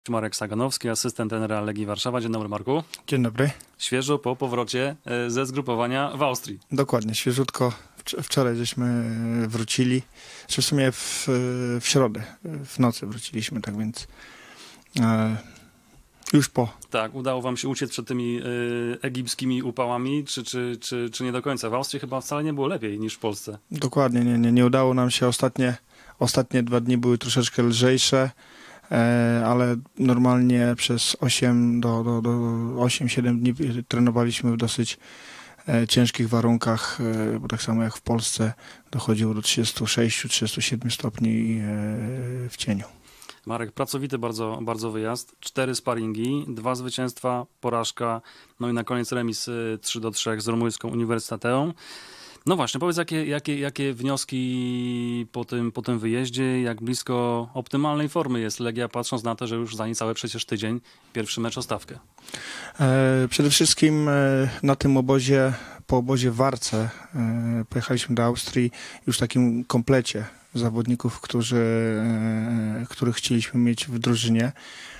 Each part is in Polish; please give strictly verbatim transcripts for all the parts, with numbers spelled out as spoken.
Marek Saganowski, asystent trenera Legii Warszawa. Dzień dobry, Marku. Dzień dobry. Świeżo po powrocie ze zgrupowania w Austrii. Dokładnie, świeżutko. Wczoraj żeśmy wrócili, czy w sumie w, w środę, w nocy wróciliśmy, tak więc e, już po. Tak, udało wam się uciec przed tymi e, egipskimi upałami, czy, czy, czy, czy nie do końca? W Austrii chyba wcale nie było lepiej niż w Polsce. Dokładnie, nie, nie, nie udało nam się. Ostatnie, ostatnie dwa dni były troszeczkę lżejsze, e, ale normalnie przez osiem do, do, do osiem siedem dni trenowaliśmy w dosyć e, ciężkich warunkach, e, bo tak samo jak w Polsce dochodziło do trzydziestu sześciu trzydziestu siedmiu stopni e, w cieniu. Marek, pracowity bardzo, bardzo wyjazd. Cztery sparingi, dwa zwycięstwa, porażka, no i na koniec remis trzy do trzech z Rumuńską Uniwersyteteą. No właśnie, powiedz, jakie, jakie, jakie wnioski po tym, po tym wyjeździe, jak blisko optymalnej formy jest Legia, patrząc na to, że już za niecały przecież tydzień pierwszy mecz o stawkę. E, przede wszystkim e, na tym obozie, po obozie w Warce e, pojechaliśmy do Austrii już w takim komplecie zawodników, którzy, e, których chcieliśmy mieć w drużynie.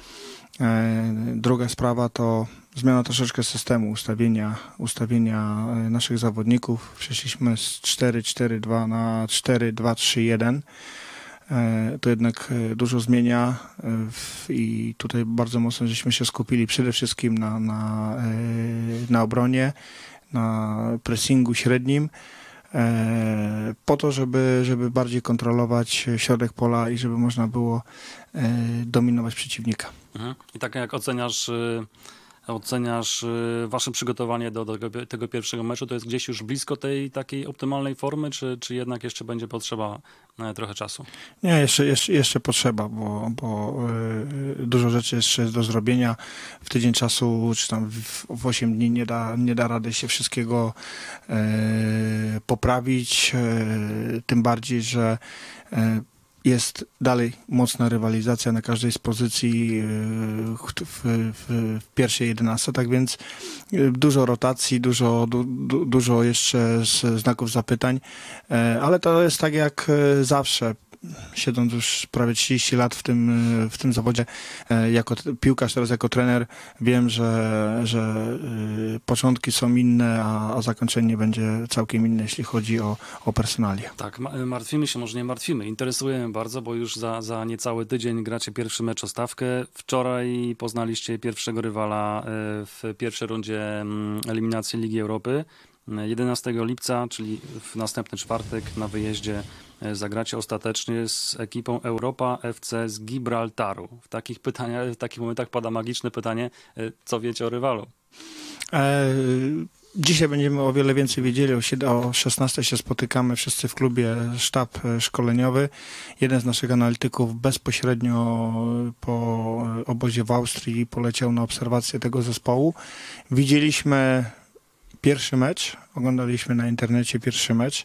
E, druga sprawa to zmiana troszeczkę systemu ustawienia, ustawienia naszych zawodników. Przeszliśmy z cztery cztery dwa na cztery dwa trzy jeden. To jednak dużo zmienia i tutaj bardzo mocno żeśmy się skupili przede wszystkim na, na, na obronie, na pressingu średnim, po to, żeby, żeby bardziej kontrolować środek pola i żeby można było dominować przeciwnika. Mhm. I tak jak oceniasz oceniasz wasze przygotowanie do, do tego pierwszego meczu, to jest gdzieś już blisko tej takiej optymalnej formy, czy, czy jednak jeszcze będzie potrzeba trochę czasu? Nie, jeszcze, jeszcze, jeszcze potrzeba, bo, bo yy, dużo rzeczy jeszcze jest do zrobienia. W tydzień czasu, czy tam w, w osiem dni nie da, nie da rady się wszystkiego yy, poprawić, yy, tym bardziej, że yy, jest dalej mocna rywalizacja na każdej z pozycji w, w, w pierwszej jedenastce, tak więc dużo rotacji, dużo, du, du, dużo jeszcze znaków zapytań, ale to jest tak jak zawsze. Siedząc już prawie trzydzieści lat w tym, w tym zawodzie, jako piłkarz, teraz jako trener, wiem, że, że początki są inne, a, a zakończenie będzie całkiem inne, jeśli chodzi o, o personalię. Tak, martwimy się, może nie martwimy, interesujemy bardzo, bo już za, za niecały tydzień gracie pierwszy mecz o stawkę. Wczoraj poznaliście pierwszego rywala w pierwszej rundzie eliminacji Ligi Europy. jedenastego lipca, czyli w następny czwartek na wyjeździe zagracie ostatecznie z ekipą Europa F C z Gibraltaru. W takich pytaniach, w takich momentach pada magiczne pytanie, co wiecie o rywalu? E, dzisiaj będziemy o wiele więcej wiedzieli. O szesnastej się spotykamy wszyscy w klubie, sztab szkoleniowy. Jeden z naszych analityków bezpośrednio po obozie w Austrii poleciał na obserwację tego zespołu. Widzieliśmy pierwszy mecz, oglądaliśmy na internecie pierwszy mecz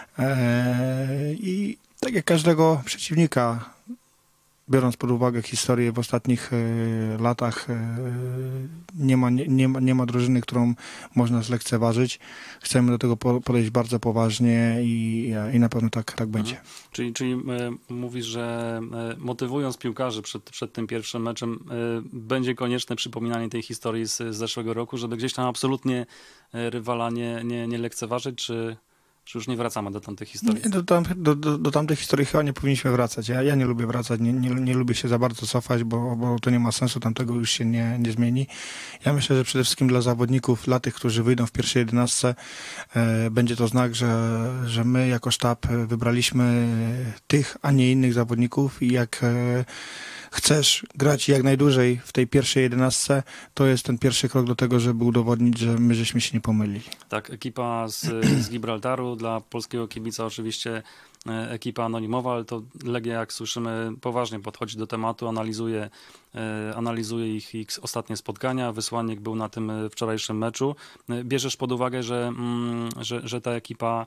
eee, i tak jak każdego przeciwnika, biorąc pod uwagę historię w ostatnich e, latach, e, nie, ma, nie, nie, ma, nie ma drużyny, którą można zlekceważyć. Chcemy do tego po, podejść bardzo poważnie i, i na pewno tak, tak będzie. Mhm. Czyli, czyli e, mówisz, że e, motywując piłkarzy przed, przed tym pierwszym meczem, e, będzie konieczne przypominanie tej historii z, z zeszłego roku, żeby gdzieś tam absolutnie e, rywala nie, nie, nie lekceważyć, czy... Czy już nie wracamy do tamtych historii? Nie, do, tam, do, do, do tamtych historii chyba nie powinniśmy wracać. Ja, ja nie lubię wracać, nie, nie, nie lubię się za bardzo cofać, bo, bo to nie ma sensu, tamtego już się nie, nie zmieni. Ja myślę, że przede wszystkim dla zawodników, dla tych, którzy wyjdą w pierwszej jedenastce, e, będzie to znak, że, że my jako sztab wybraliśmy tych, a nie innych zawodników i jak e, chcesz grać jak najdłużej w tej pierwszej jedenastce, to jest ten pierwszy krok do tego, żeby udowodnić, że my żeśmy się nie pomylili. Tak, ekipa z, z Gibraltaru, dla polskiego kibica oczywiście ekipa anonimowa, ale to Legia, jak słyszymy, poważnie podchodzi do tematu, analizuje, analizuje ich, ich ostatnie spotkania. Wysłannik był na tym wczorajszym meczu. Bierzesz pod uwagę, że, że, że ta ekipa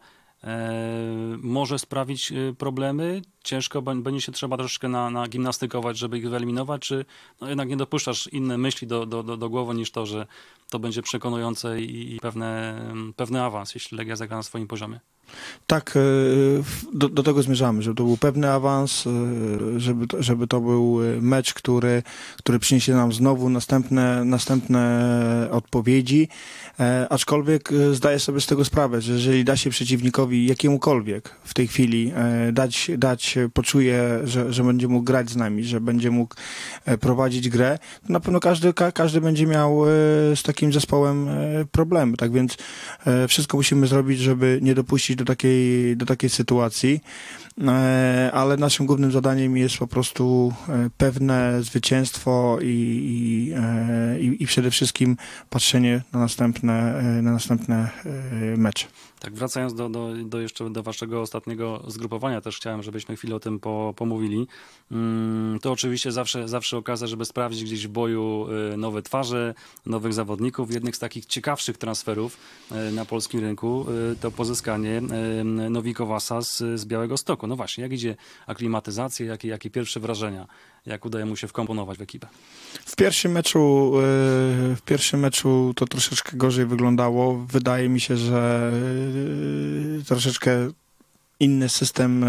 może sprawić problemy? Ciężko będzie się trzeba troszeczkę na, na gimnastykować, żeby ich wyeliminować, czy no jednak nie dopuszczasz inne myśli do, do, do, do głowy niż to, że to będzie przekonujące i, i pewne, pewny awans, jeśli Legia zagra na swoim poziomie? Tak, do, do tego zmierzamy, żeby to był pewny awans, żeby to, żeby to był mecz, który, który przyniesie nam znowu następne, następne odpowiedzi, aczkolwiek zdaję sobie z tego sprawę, że jeżeli da się przeciwnikowi jakiemukolwiek w tej chwili dać, dać poczuje, że, że będzie mógł grać z nami, że będzie mógł prowadzić grę, to na pewno każdy, każdy będzie miał z takim zespołem problemy, tak więc wszystko musimy zrobić, żeby nie dopuścić do takiej do takiej sytuacji, ale naszym głównym zadaniem jest po prostu pewne zwycięstwo i, i, i przede wszystkim patrzenie na następne, na następne mecze. Tak, wracając do, do, do jeszcze do waszego ostatniego zgrupowania, też chciałem, żebyśmy chwilę o tym po, pomówili. To oczywiście zawsze, zawsze okazja, żeby sprawdzić gdzieś w boju nowe twarze, nowych zawodników. Jednych z takich ciekawszych transferów na polskim rynku to pozyskanie Nowikowasa z, z Białegostoku. No właśnie, jak idzie aklimatyzacja, jakie, jakie pierwsze wrażenia? Jak udaje mu się wkomponować w ekipę? W pierwszym meczu, w pierwszym meczu to troszeczkę gorzej wyglądało. Wydaje mi się, że troszeczkę inny system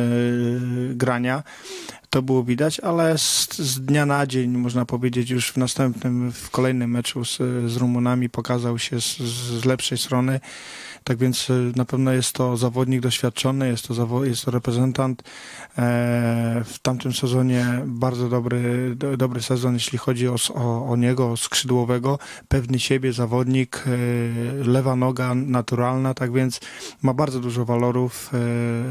grania. To było widać, ale z, z dnia na dzień, można powiedzieć, już w następnym, w kolejnym meczu z, z Rumunami pokazał się z, z lepszej strony. Tak więc na pewno jest to zawodnik doświadczony, jest to, zawo- jest to reprezentant. E, w tamtym sezonie bardzo dobry, do, dobry sezon, jeśli chodzi o, o, o niego, o skrzydłowego. Pewny siebie zawodnik, e, lewa noga naturalna, tak więc ma bardzo dużo walorów e,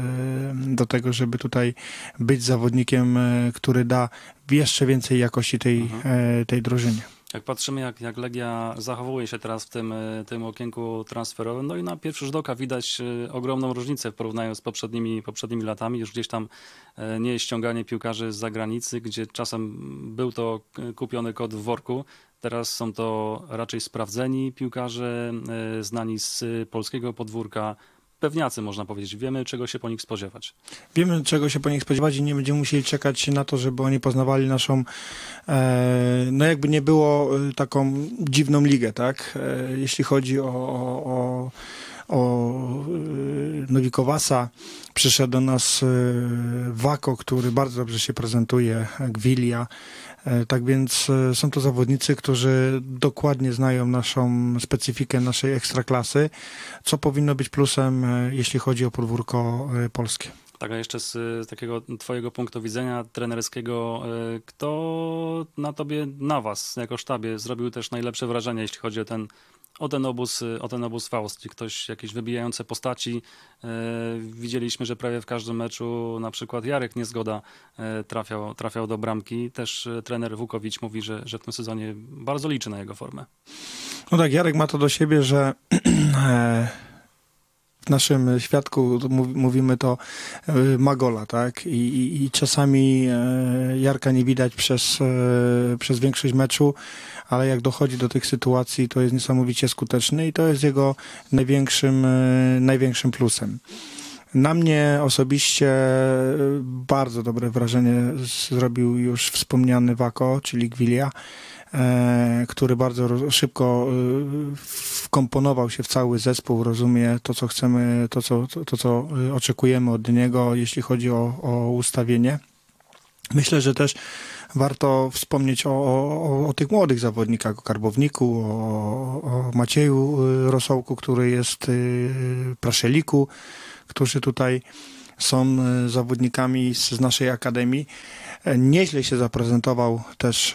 do tego, żeby tutaj być zawodnikiem, e, który da jeszcze więcej jakości tej, mhm. e, tej drużynie. Jak patrzymy, jak, jak Legia zachowuje się teraz w tym, tym okienku transferowym, no i na pierwszy rzut oka widać ogromną różnicę w porównaniu z poprzednimi, poprzednimi latami. Już gdzieś tam nie jest ściąganie piłkarzy z zagranicy, gdzie czasem był to kupiony kot w worku. Teraz są to raczej sprawdzeni piłkarze, znani z polskiego podwórka, pewniacy, można powiedzieć. Wiemy, czego się po nich spodziewać. Wiemy, czego się po nich spodziewać i nie będziemy musieli czekać na to, żeby oni poznawali naszą, e, no jakby nie było, taką dziwną ligę, tak? E, jeśli chodzi o, o, o Nowikowasa, przyszedł do nas Wako, który bardzo dobrze się prezentuje, Gwilia. Tak więc są to zawodnicy, którzy dokładnie znają naszą specyfikę naszej ekstraklasy, co powinno być plusem, jeśli chodzi o podwórko polskie. Tak, a jeszcze z, z takiego twojego punktu widzenia trenerskiego, kto na tobie, na was, jako sztabie, zrobił też najlepsze wrażenie, jeśli chodzi o ten O ten obóz, o ten obóz w Austrii, ktoś, jakieś wybijające postaci. E, widzieliśmy, że prawie w każdym meczu na przykład Jarek Niezgoda e, trafiał, trafiał do bramki. Też e, trener Wukowicz mówi, że, że w tym sezonie bardzo liczy na jego formę. No tak, Jarek ma to do siebie, że w naszym świadku mówimy to Magola, tak? I, i, i czasami Jarka nie widać przez, przez większość meczu, ale jak dochodzi do tych sytuacji, to jest niesamowicie skuteczny i to jest jego największym, największym plusem. Na mnie osobiście bardzo dobre wrażenie zrobił już wspomniany Wako, czyli Gwilia, który bardzo szybko wkomponował się w cały zespół, rozumie to, co chcemy, to, co, to, to, co oczekujemy od niego, jeśli chodzi o, o ustawienie. Myślę, że też warto wspomnieć o, o, o tych młodych zawodnikach, o Karbowniku, o, o Macieju Rosołku, który jest Praszeliku, którzy tutaj są zawodnikami z, z naszej akademii. Nieźle się zaprezentował też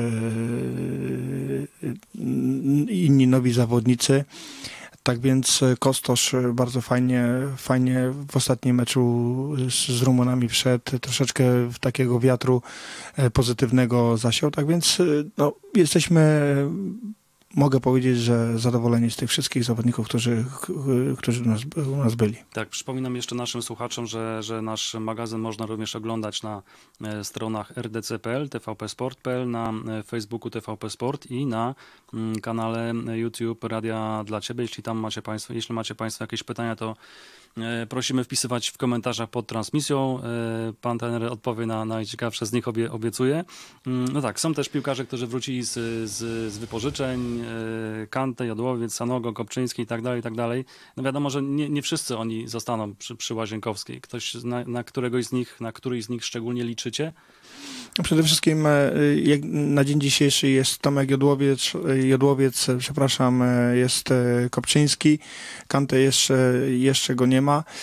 inni nowi zawodnicy. Tak więc Kostosz bardzo fajnie, fajnie w ostatnim meczu z, z Rumunami wszedł, troszeczkę takiego wiatru pozytywnego zasiał. Tak więc no, jesteśmy, mogę powiedzieć, że zadowoleni z tych wszystkich zawodników, którzy, którzy u nas, u nas byli. Tak, przypominam jeszcze naszym słuchaczom, że, że nasz magazyn można również oglądać na stronach r d c kropka p l, t v p sport kropka p l, na Facebooku T V P Sport i na kanale YouTube Radia dla Ciebie. Jeśli tam macie Państwo, jeśli macie Państwo jakieś pytania, to prosimy wpisywać w komentarzach pod transmisją. Pan trener odpowie na najciekawsze z nich, obie, obiecuję. No tak, są też piłkarze, którzy wrócili z, z, z wypożyczeń. Kante, Jodłowiec, Sanogo, Kopczyński i tak dalej, i tak dalej. No wiadomo, że nie, nie wszyscy oni zostaną przy, przy Łazienkowskiej. Ktoś, na, na któregoś z nich, na któryś z nich szczególnie liczycie? Przede wszystkim jak na dzień dzisiejszy jest Tomek Jodłowiec, Jodłowiec, przepraszam, jest Kopczyński, Kante jeszcze, jeszcze go nie ma.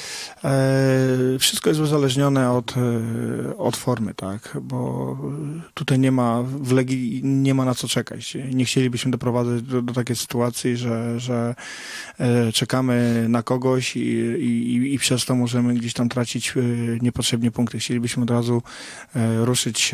Wszystko jest uzależnione od, od formy, tak, bo tutaj nie ma, w Legii nie ma na co czekać. Nie chcielibyśmy doprowadzać do, do takiej sytuacji, że, że czekamy na kogoś i, i, i przez to możemy gdzieś tam tracić niepotrzebnie punkty. Chcielibyśmy od razu ruszyć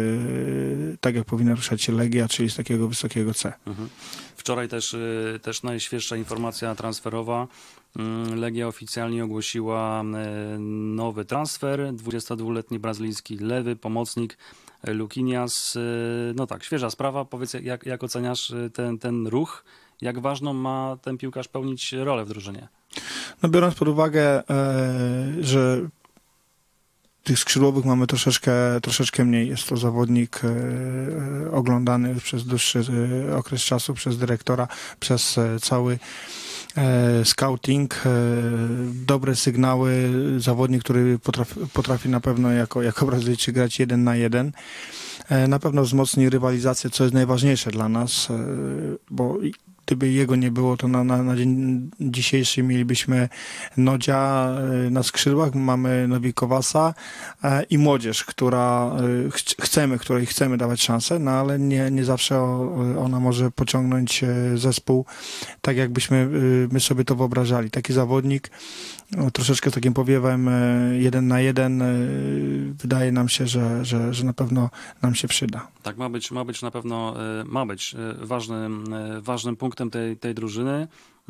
tak, jak powinna ruszać się Legia, czyli z takiego wysokiego C. Mhm. Wczoraj też, też najświeższa informacja transferowa. Legia oficjalnie ogłosiła nowy transfer. dwudziestodwuletni brazylijski lewy pomocnik Luquinhas. No tak, świeża sprawa. Powiedz, jak, jak oceniasz ten, ten ruch? Jak ważną ma ten piłkarz pełnić rolę w drużynie? No biorąc pod uwagę, że tych skrzydłowych mamy troszeczkę, troszeczkę mniej. Jest to zawodnik e, oglądany przez dłuższy e, okres czasu przez dyrektora, przez e, cały e, scouting. E, dobre sygnały. Zawodnik, który potrafi, potrafi na pewno jako, jako Brazylijczyk grać jeden na jeden. E, na pewno wzmocni rywalizację, co jest najważniejsze dla nas, e, bo gdyby jego nie było, to na, na, na dzień dzisiejszy mielibyśmy Nodzia na skrzydłach, mamy Nowikowasa i młodzież, która ch chcemy, której chcemy dawać szansę, no ale nie, nie zawsze ona może pociągnąć zespół tak, jakbyśmy my sobie to wyobrażali. Taki zawodnik no, troszeczkę z takim powiewem jeden na jeden wydaje nam się, że, że, że na pewno nam się przyda. Tak, ma być, ma być na pewno, ma być ważnym, ważnym punktem tej, tej drużyny.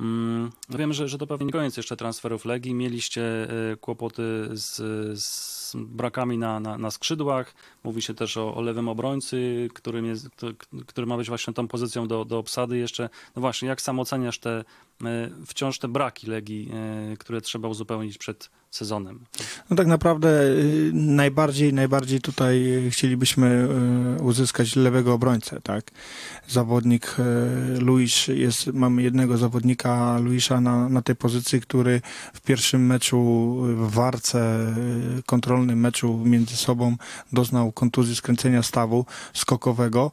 No wiem, że, że to pewnie nie koniec jeszcze transferów Legii. Mieliście kłopoty z, z brakami na, na, na skrzydłach. Mówi się też o, o lewym obrońcy, którym jest, który ma być właśnie tą pozycją do, do obsady jeszcze. No właśnie, jak sam oceniasz te wciąż te braki Legii, które trzeba uzupełnić przed sezonem? No tak naprawdę najbardziej, najbardziej tutaj chcielibyśmy uzyskać lewego obrońcę, tak? Zawodnik Luiz jest, mamy jednego zawodnika Luisa na, na tej pozycji, który w pierwszym meczu w Warce, kontrolnym meczu między sobą doznał kontuzji skręcenia stawu skokowego.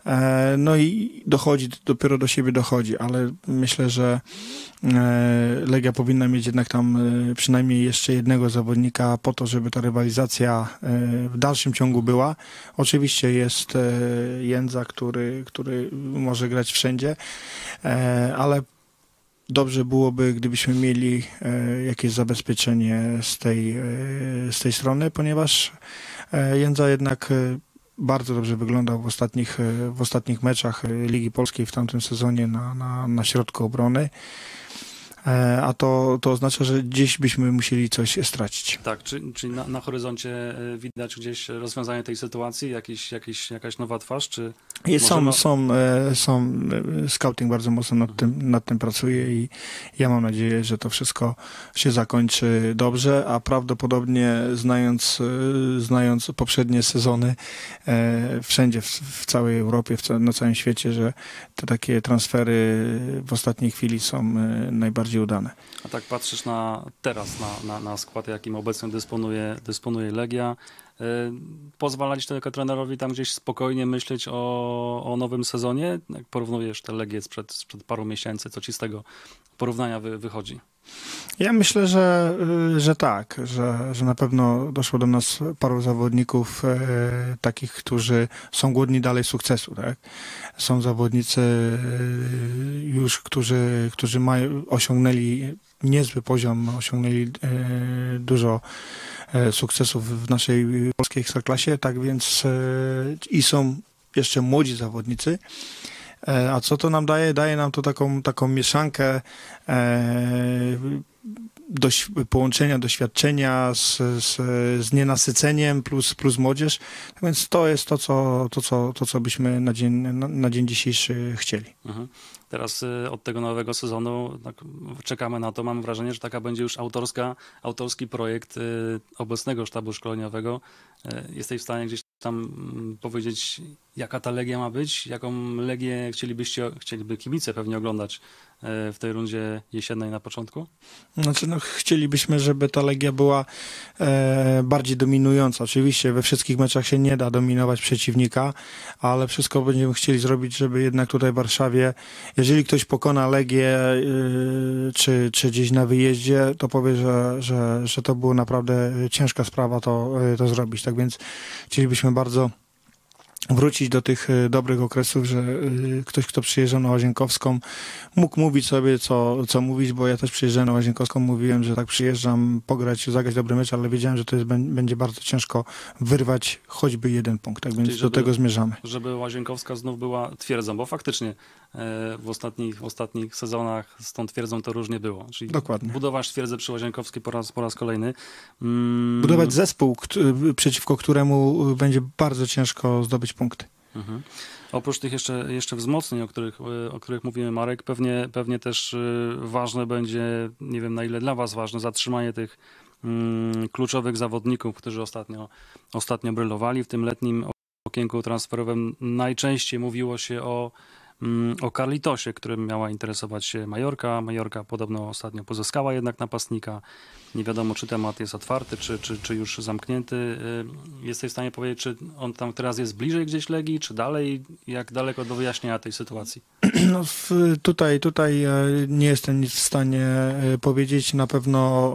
No i dochodzi, dopiero do siebie dochodzi, ale myślę, że Legia powinna mieć jednak tam przynajmniej jeszcze jednego zawodnika po to, żeby ta rywalizacja w dalszym ciągu była. Oczywiście jest Jędza, który, który może grać wszędzie, ale dobrze byłoby, gdybyśmy mieli jakieś zabezpieczenie z tej, z tej strony, ponieważ Jędza jednak bardzo dobrze wyglądał w ostatnich, w ostatnich meczach Ligi Polskiej w tamtym sezonie na, na, na środku obrony. A to, to oznacza, że gdzieś byśmy musieli coś stracić. Tak, czyli, czyli na, na horyzoncie widać gdzieś rozwiązanie tej sytuacji, jakiś, jakiś, jakaś nowa twarz, czy... Jest, są, są, są, scouting bardzo mocno nad tym, nad tym pracuje i ja mam nadzieję, że to wszystko się zakończy dobrze, a prawdopodobnie znając, znając poprzednie sezony wszędzie, w, w całej Europie, w, na całym świecie, że te takie transfery w ostatniej chwili są najbardziej udane. A tak patrzysz na teraz na, na, na skład, jakim obecnie dysponuje, dysponuje Legia. Pozwalać tylko trenerowi tam gdzieś spokojnie myśleć o, o nowym sezonie? Jak porównujesz tę Legię sprzed, sprzed paru miesięcy, co ci z tego porównania wy, wychodzi? Ja myślę, że, że tak, że, że na pewno doszło do nas paru zawodników e, takich, którzy są głodni dalej sukcesu. Tak? Są zawodnicy e, już, którzy, którzy mają, osiągnęli niezły poziom, osiągnęli e, dużo e, sukcesów w naszej polskiej ekstraklasie, tak więc e, i są jeszcze młodzi zawodnicy. A co to nam daje? Daje nam to taką, taką mieszankę e, dość, połączenia doświadczenia z, z, z nienasyceniem plus, plus młodzież. Tak więc to jest to, co, to, co, to, co byśmy na dzień, na, na dzień dzisiejszy chcieli. Mhm. Teraz y, od tego nowego sezonu tak, czekamy na to. Mam wrażenie, że taka będzie już autorska, autorski projekt y, obecnego sztabu szkoleniowego. Y, jesteś w stanie gdzieś tam y, powiedzieć, Jaka ta Legia ma być? Jaką Legię chcielibyście, chcieliby kibice pewnie oglądać w tej rundzie jesiennej na początku? Znaczy, no, chcielibyśmy, żeby ta Legia była e, bardziej dominująca. Oczywiście we wszystkich meczach się nie da dominować przeciwnika, ale wszystko będziemy chcieli zrobić, żeby jednak tutaj w Warszawie, jeżeli ktoś pokona Legię e, czy, czy gdzieś na wyjeździe, to powie, że, że, że to była naprawdę ciężka sprawa to, to zrobić. Tak więc chcielibyśmy bardzo wrócić do tych dobrych okresów, że ktoś, kto przyjeżdżał na Łazienkowską, mógł mówić sobie, co, co mówić, bo ja też przyjeżdżałem na Łazienkowską, mówiłem, że tak przyjeżdżam pograć, zagrać dobry mecz, ale wiedziałem, że to jest, będzie bardzo ciężko wyrwać choćby jeden punkt, tak więc Czyli do żeby, tego zmierzamy. Żeby Łazienkowska znów była twierdzą, bo faktycznie w ostatnich, w ostatnich sezonach z tą twierdzą to różnie było. Czyli Dokładnie. budować twierdzę przy Łazienkowskiej po raz, po raz kolejny. Mm. Budować zespół, przeciwko któremu będzie bardzo ciężko zdobyć punkty. Mhm. Oprócz tych jeszcze, jeszcze wzmocnień, o których, o których mówimy, Marek, pewnie, pewnie też ważne będzie, nie wiem na ile dla was ważne, zatrzymanie tych mm, kluczowych zawodników, którzy ostatnio, ostatnio brylowali. W tym letnim okienku transferowym najczęściej mówiło się o, mm, o Carlitosie, którym miała interesować się Majorka. Majorka podobno ostatnio pozyskała jednak napastnika. Nie wiadomo, czy temat jest otwarty, czy, czy, czy już zamknięty. Jesteś w stanie powiedzieć, czy on tam teraz jest bliżej gdzieś Legii, czy dalej? Jak daleko do wyjaśnienia tej sytuacji? No, w, tutaj, tutaj nie jestem nic w stanie powiedzieć. Na pewno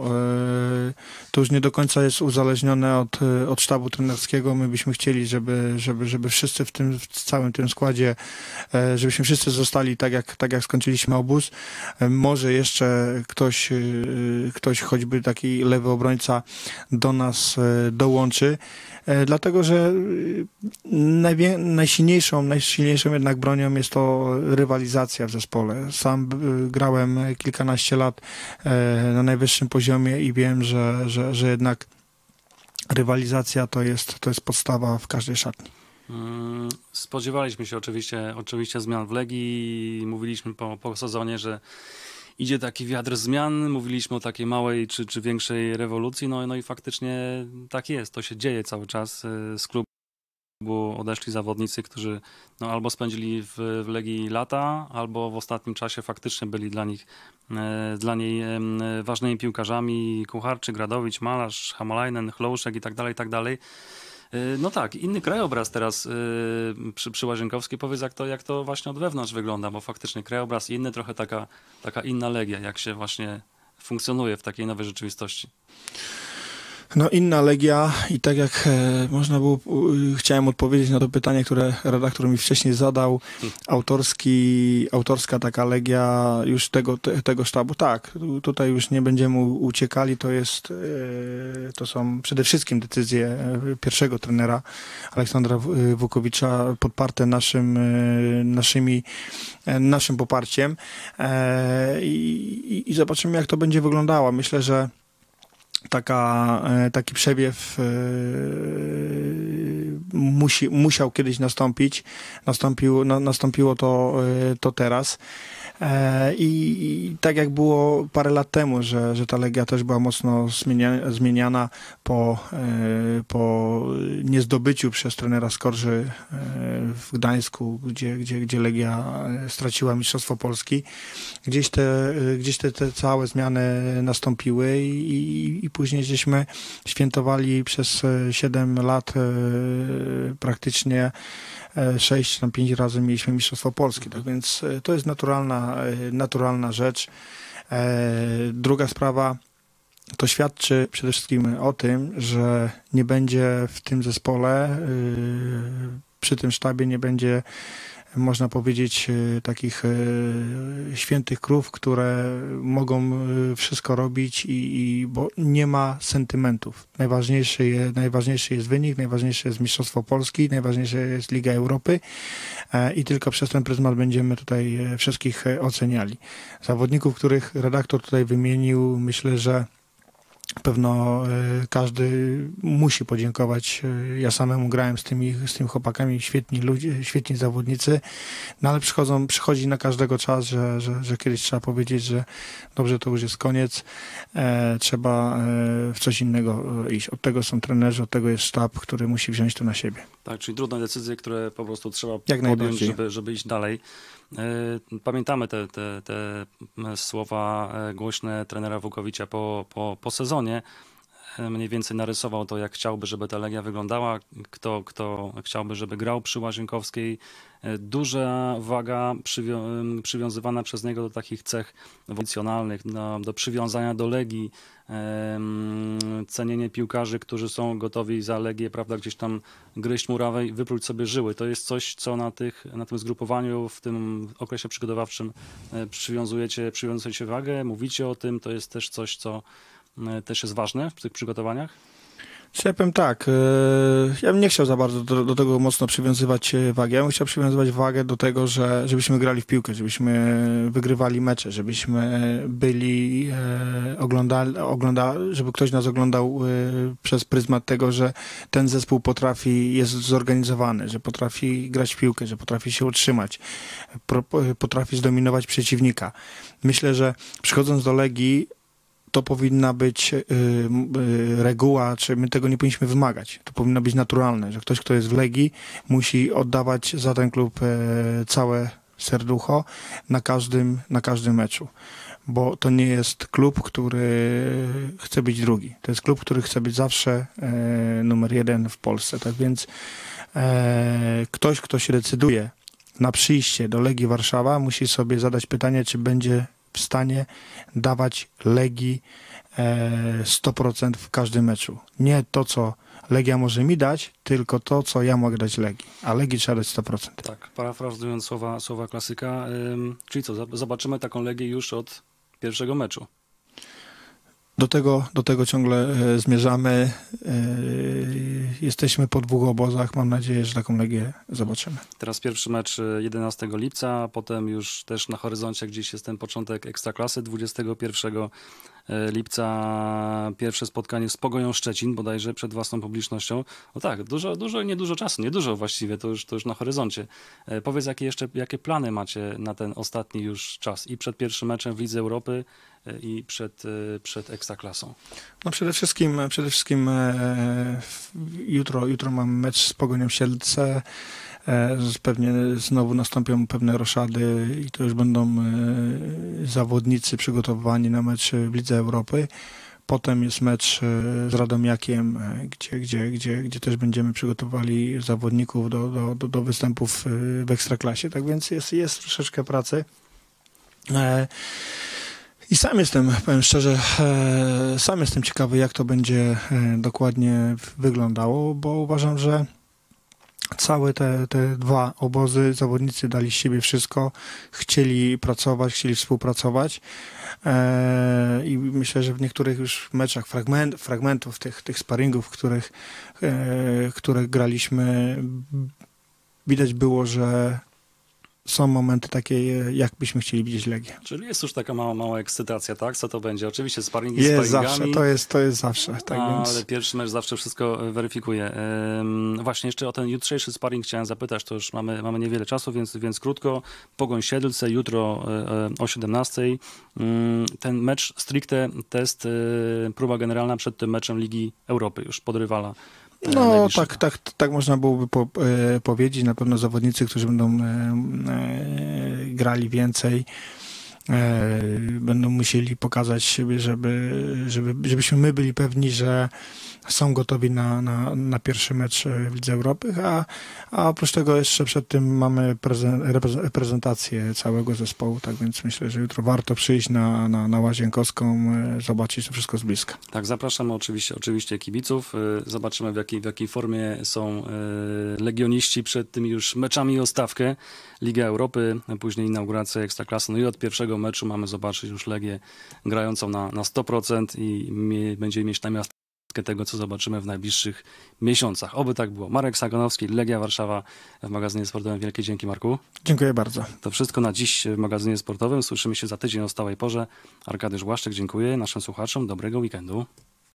to już nie do końca jest uzależnione od, od sztabu trenerskiego. My byśmy chcieli, żeby, żeby, żeby wszyscy w tym w całym tym składzie, żebyśmy wszyscy zostali tak jak, tak jak skończyliśmy obóz. Może jeszcze ktoś, ktoś choćby taki lewy obrońca do nas dołączy, dlatego że najwie, najsilniejszą, najsilniejszą jednak bronią jest to rywalizacja w zespole. Sam grałem kilkanaście lat na najwyższym poziomie i wiem, że, że, że jednak rywalizacja to jest, to jest podstawa w każdej szatni. Spodziewaliśmy się oczywiście, oczywiście zmian w Legii. Mówiliśmy po, po sezonie, że idzie taki wiatr zmian, mówiliśmy o takiej małej czy, czy większej rewolucji, no, no i faktycznie tak jest, to się dzieje cały czas. Z klubu odeszli zawodnicy, którzy no, albo spędzili w, w Legii lata, albo w ostatnim czasie faktycznie byli dla nich, e, dla niej e, ważnymi piłkarzami. Kucharczyk, Gradowicz, Malarz, Hamalainen, Chlouszek i tak dalej, i tak dalej. No tak, inny krajobraz teraz yy, przy, przy Łazienkowskiej. Powiedz, jak to, jak to właśnie od wewnątrz wygląda, bo faktycznie krajobraz inny, trochę taka, taka inna Legia, jak się właśnie funkcjonuje w takiej nowej rzeczywistości. No inna Legia i tak jak e, można było, e, chciałem odpowiedzieć na to pytanie, które redaktor mi wcześniej zadał, autorski, autorska taka Legia już tego, te, tego sztabu, tak, tutaj już nie będziemy uciekali, to jest, e, to są przede wszystkim decyzje pierwszego trenera Aleksandra Wukowicza, podparte naszym, e, naszymi, e, naszym poparciem e, i, i zobaczymy, jak to będzie wyglądało. Myślę, że Taka, taki przewiew musi, musiał kiedyś nastąpić. Nastąpił, na, nastąpiło to, to teraz. I, I tak jak było parę lat temu, że, że ta Legia też była mocno zmienia, zmieniana po, po niezdobyciu przez trenera Skorży w Gdańsku, gdzie, gdzie, gdzie Legia straciła Mistrzostwo Polski. Gdzieś te, gdzieś te, te całe zmiany nastąpiły i, i, i później żeśmy świętowali przez siedem lat praktycznie sześć, tam pięć razy mieliśmy Mistrzostwo Polski, tak więc to jest naturalna, naturalna rzecz. Druga sprawa, to świadczy przede wszystkim o tym, że nie będzie w tym zespole, przy tym sztabie nie będzie, można powiedzieć, takich świętych krów, które mogą wszystko robić i, i bo nie ma sentymentów. Najważniejszy, je, najważniejszy jest wynik, najważniejsze jest Mistrzostwo Polski, najważniejsza jest Liga Europy i tylko przez ten pryzmat będziemy tutaj wszystkich oceniali. Zawodników, których redaktor tutaj wymienił, myślę, że pewno e, każdy musi podziękować. E, Ja samemu grałem z tymi, z tymi chłopakami, świetni ludzie, świetni zawodnicy, no ale przychodzą, przychodzi na każdego czas, że, że, że kiedyś trzeba powiedzieć, że dobrze, to już jest koniec, e, trzeba e, w coś innego iść. Od tego są trenerzy, od tego jest sztab, który musi wziąć to na siebie. Tak, czyli trudne decyzje, które po prostu trzeba Jak podjąć, najbardziej. żeby, żeby iść dalej. E, Pamiętamy te, te, te słowa e, głośne trenera Wukowicza po, po, po sezonie. E, Mniej więcej narysował to, jak chciałby, żeby ta Legia wyglądała, kto, kto chciałby, żeby grał przy Łazienkowskiej. E, Duża waga przywią- przywiązywana przez niego do takich cech emocjonalnych, do, do przywiązania do Legii, em, cenienie piłkarzy, którzy są gotowi za Legię, prawda, gdzieś tam gryźć murawę i wypluć sobie żyły. To jest coś, co na, tych, na tym zgrupowaniu, w tym okresie przygotowawczym e, przywiązujecie, przywiązujecie wagę, mówicie o tym, to jest też coś, co e, też jest ważne w tych przygotowaniach? Czy ja powiem tak, e, ja bym nie chciał za bardzo do, do tego mocno przywiązywać e, wagi. Ja bym chciał przywiązywać wagę do tego, że żebyśmy grali w piłkę, żebyśmy wygrywali mecze, żebyśmy byli, e, oglądali, ogląda, żeby ktoś nas oglądał e, przez pryzmat tego, że ten zespół potrafi, jest zorganizowany, że potrafi grać w piłkę, że potrafi się utrzymać, pro, potrafi zdominować przeciwnika. Myślę, że przychodząc do Legii, to powinna być y, y, reguła, czy my tego nie powinniśmy wymagać. To powinno być naturalne, że ktoś, kto jest w Legii, musi oddawać za ten klub e, całe serducho na każdym, na każdym meczu. Bo to nie jest klub, który chce być drugi. To jest klub, który chce być zawsze e, numer jeden w Polsce. Tak więc e, ktoś, kto się decyduje na przyjście do Legii Warszawa, musi sobie zadać pytanie, czy będzie w stanie dawać Legii sto procent w każdym meczu. Nie to, co Legia może mi dać, tylko to, co ja mogę dać Legii. A Legii trzeba dać sto procent. Tak, parafrazując słowa, słowa klasyka, ym, czyli co, zobaczymy taką Legię już od pierwszego meczu. Do tego, do tego ciągle e, zmierzamy. E, jesteśmy po dwóch obozach. Mam nadzieję, że taką Legię zobaczymy. Teraz pierwszy mecz jedenastego lipca, a potem już też na horyzoncie gdzieś jest ten początek Ekstraklasy. dwudziestego pierwszego lipca pierwsze spotkanie z Pogonią Szczecin, bodajże przed własną publicznością. No tak, dużo, dużo i niedużo czasu, niedużo właściwie, to już, to już na horyzoncie. E, Powiedz, jakie jeszcze, jakie plany macie na ten ostatni już czas i przed pierwszym meczem w Lidze Europy e, i przed, e, przed Ekstraklasą? No przede wszystkim, przede wszystkim e, jutro, jutro mam mecz z Pogonią Siedlce. E, pewnie znowu nastąpią pewne roszady i to już będą e, zawodnicy przygotowani na mecz w Lidze Europy. Potem jest mecz e, z Radomiakiem, e, gdzie, gdzie, gdzie, gdzie też będziemy przygotowali zawodników do, do, do, do występów e, w Ekstraklasie. Tak więc jest, jest troszeczkę pracy. E, I sam jestem, powiem szczerze, e, sam jestem ciekawy, jak to będzie e, dokładnie wyglądało, bo uważam, że całe te, te dwa obozy, zawodnicy dali z siebie wszystko, chcieli pracować, chcieli współpracować e, i myślę, że w niektórych już meczach fragment, fragmentów tych, tych sparingów, w których, e, które graliśmy, widać było, że są momenty takie, jak byśmy chcieli widzieć Legię. Czyli jest już taka mała, mała ekscytacja, tak? Co to będzie? Oczywiście sparingi z Jest sparingami. zawsze, to jest, to jest zawsze. Tak ale więc... pierwszy mecz zawsze wszystko weryfikuje. Ym, właśnie jeszcze o ten jutrzejszy sparring chciałem zapytać, to już mamy, mamy niewiele czasu, więc, więc krótko. Pogoń Siedlce, jutro y, o siedemnastej. Ym, ten mecz stricte test, y, próba generalna przed tym meczem Ligi Europy już pod rywala. No tak, tak, tak można byłoby po, e, powiedzieć. Na pewno zawodnicy, którzy będą e, e, grali więcej, e, będą musieli pokazać siebie, żeby, żeby, żebyśmy my byli pewni, że są gotowi na, na, na pierwszy mecz w Lidze Europy, a, a oprócz tego jeszcze przed tym mamy reprezentację całego zespołu, tak więc myślę, że jutro warto przyjść na, na, na Łazienkowską, zobaczyć to wszystko z bliska. Tak, zapraszamy oczywiście, oczywiście kibiców. Zobaczymy, w jakiej, w jakiej formie są legioniści przed tymi już meczami o stawkę. Liga Europy, później inauguracja Ekstraklasy. No i od pierwszego meczu mamy zobaczyć już Legię grającą na, na sto procent i mie, będziemy mieć na miasto tego, co zobaczymy w najbliższych miesiącach. Oby tak było. Marek Sagonowski, Legia Warszawa w magazynie sportowym. Wielkie dzięki, Marku. Dziękuję bardzo. To wszystko na dziś w magazynie sportowym. Słyszymy się za tydzień o stałej porze. Arkadiusz Błaszczyk, dziękuję naszym słuchaczom. Dobrego weekendu.